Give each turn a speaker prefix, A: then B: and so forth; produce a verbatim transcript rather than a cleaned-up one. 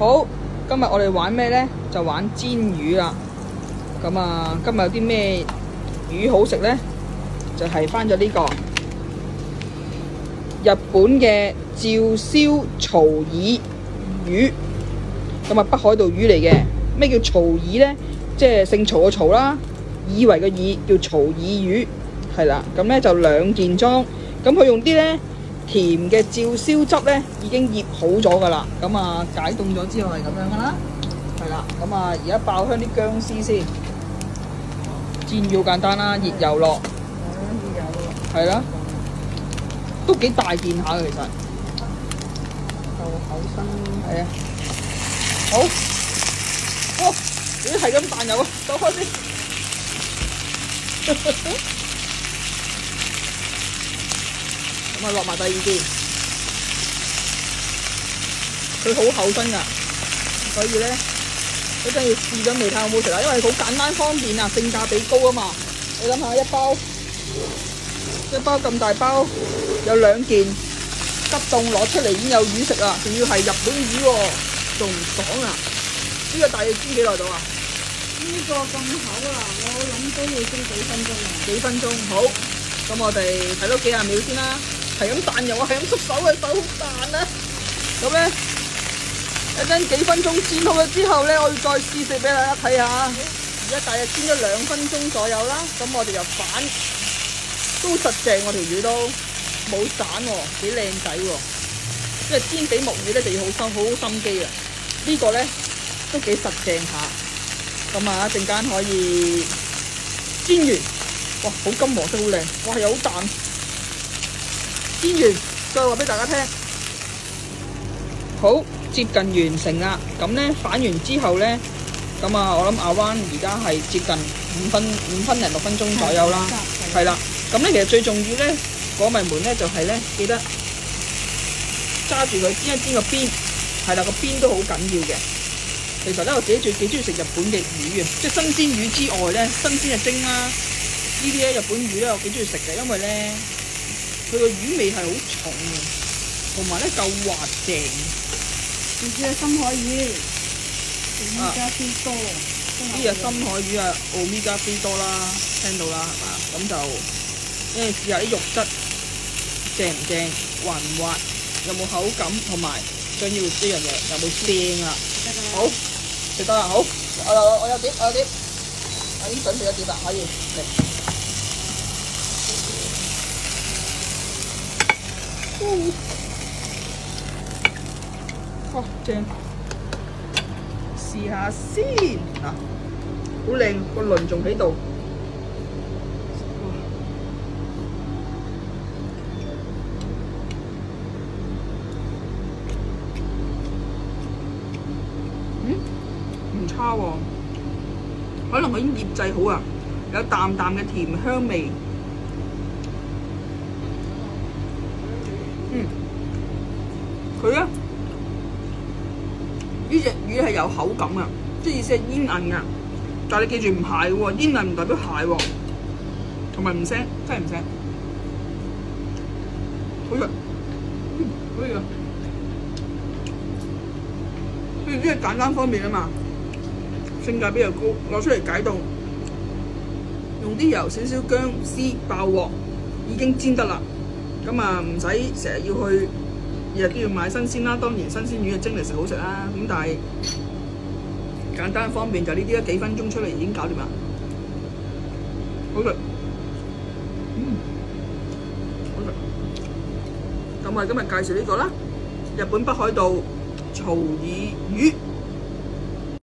A: 好，今日我哋玩咩咧？就玩煎魚啦。咁啊，今日有啲咩魚好食咧？就係翻咗呢個日本嘅照燒曹耳魚。咁啊，北海道魚嚟嘅。咩叫曹耳咧？即係姓曹嘅曹啦，以為嘅耳叫曹耳魚，係啦。咁咧就兩件裝。咁佢用啲咧甜嘅照燒汁咧，已經醃好咗噶啦。咁啊，解凍咗之後係咁樣噶啦，係啦。咁啊，而家爆香啲薑絲先，煎要簡單啦，熱油落，熱油落，係啦，都幾大件下嘅其實，就厚身，係啊，好，哇，咦係咁彈油啊，走開先。咁啊，落埋第二件，佢好厚身㗎，所以咧一陣要試咗味睇好唔好食啦。因為好簡單方便啊，性價比高啊嘛。你諗下，一包一包咁大包，有兩件，急凍攞出嚟已經有魚食啦，仲要係日本魚喎，仲唔爽啊？呢個大約煎幾耐到啊？
B: 呢個咁厚啊，我諗都要煎幾分鐘啊。
A: 幾分鐘好，咁我哋睇多幾廿秒先啦。係咁彈油啊，係咁縮手嘅手好彈啊！咁咧一陣幾分鐘煎好咗之後咧，我要再試食俾大家睇下。而家大約煎咗兩分鐘左右啦，咁我哋就反，都實淨我條魚都冇散喎，幾靚仔喎。因為煎比木魚咧就要好心好好心機啊。呢個咧都幾實淨下。咁啊，一陣間可以煎完，哇，好金黃色，好靚，哇，又好彈。煎完再話俾大家聽，好接近完成啦。咁咧反完之後咧，咁啊，我諗阿灣而家係接近五分五分零六分鐘左右啦，係啦。咁咧其實最重要咧，果咪門咧就係咧，記得揸住佢煎一煎個邊，係啦，個邊都好緊要嘅。其實咧，我自己最幾中意食日本嘅魚嘅，即係新鮮魚之外咧，新鮮嘅蒸啦，呢啲咧日本魚咧我幾中意食嘅，因為咧佢個魚味係好重嘅，同埋咧夠滑淨。
B: 呢隻係深海魚，奧米加菲多。
A: 呢隻深海魚啊，奧米加菲多啦，聽到啦係嘛？咁就因為試下啲肉質正唔正，滑唔滑，有冇口感，同埋最要呢樣嘢有冇腥啊？好。食得啦，好，我有我有碟，我有碟，我已經準備咗碟啦，可以嚟。哇，正！試下先嗱，好靚，個鱗仲喺度。唔差喎，可能佢已經醃製好啊，有淡淡嘅甜香味。嗯，佢咧呢隻魚係有口感啊，即係意思係煙韌啊。但係你記住唔蟹喎，煙韌唔代表蟹喎，同埋唔腥，真係唔腥，好食，嗯，可以啊。呢啲係簡單方便啊嘛。性價比又高，攞出嚟解凍，用啲油少少薑絲爆鑊，已經煎得啦。咁啊唔使成日要去，日日都要買新鮮啦。當然新鮮魚嘅蒸嚟食好食啦。咁但係簡單方便就呢啲啦，幾分鐘出嚟已經搞掂啦，好食。嗯，好食。咁我哋今日介紹呢個啦，日本北海道曹耳魚。